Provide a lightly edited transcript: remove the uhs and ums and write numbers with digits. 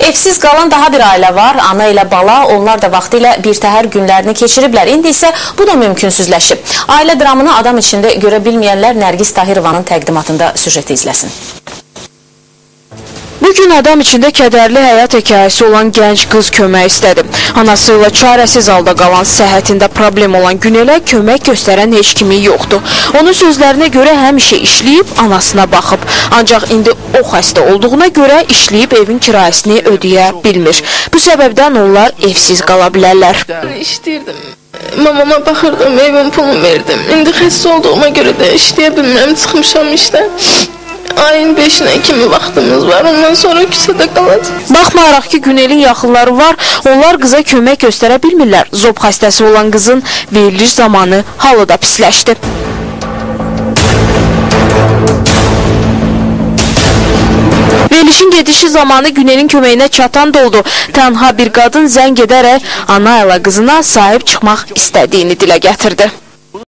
Evsiz qalan daha bir ailə var. Ana ilə bala, onlar da vaxtilə birtəhər günlərini keçiriblər. İndi isə bu da mümkünsüzləşib. Ailə dramını adam içində görə bilməyənlər Nərgiz Tahirovanın təqdimatında süjeti izləsin. Bugün adam içində kədərli həyat hekayəsi olan gənc qız kömək istədi. Anası ilə çarəsiz halda qalan, səhhətində problem olan Günələ kömək göstərən heç kimi yoxdur. Onun sözlərinə görə həmişə işləyib, anasına baxıb. Ancaq indi o xəstə olduğuna görə işləyib evin kirayəsini ödəyə bilmir. Bu səbəbdən onlar evsiz qala bilərlər. İşləyirdim. Mamama baxırdım, evin pulunu verdim. İndi xəstə olduğuma görə də işləyə bilmirəm, çıxmışam işdən. Ayın 5-nə kimi vaxtımız var, ondan sonra küçədə qalacaq. Baxmayaraq ki, Günelin yaxınları var, onlar qıza kömək göstərə bilmirlər. Zob xəstəsi olan qızın veriliş zamanı halı da pisləşdi. Verilişin gedişi zamanı Günelin köməyinə çatan da oldu. Tənha bir qadın zəng edərək ana ilə qızına sahib çıxmaq istədiyini dilə gətirdi.